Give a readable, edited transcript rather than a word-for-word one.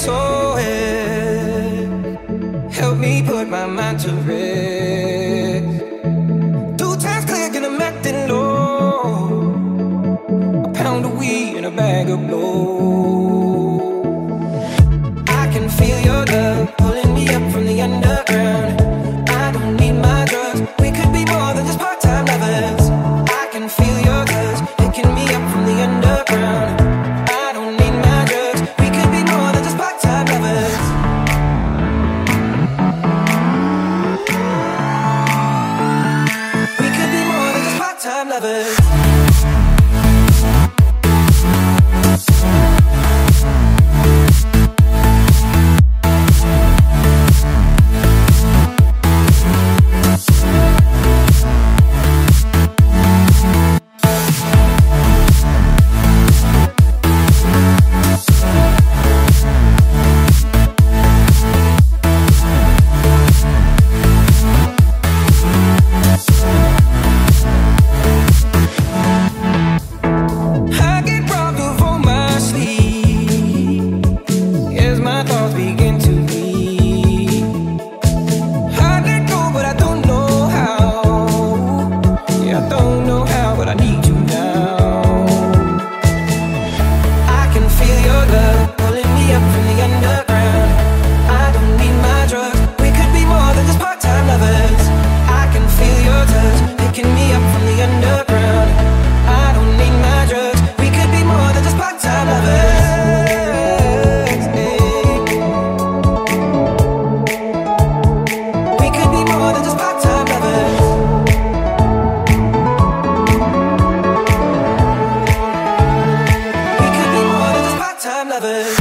SOS. Help me put my mind to rest. 2 times clear, and I'm acting low. A pound of weed and a bag of blow. I can feel your love pulling me up from the underground. I don't need my drugs. We could be more than just part-time lovers. I can feel your touch picking me up from the underground. I don't need my drugs. We could be more than just part-time lovers. We could be more than just part-time lovers. Lovers.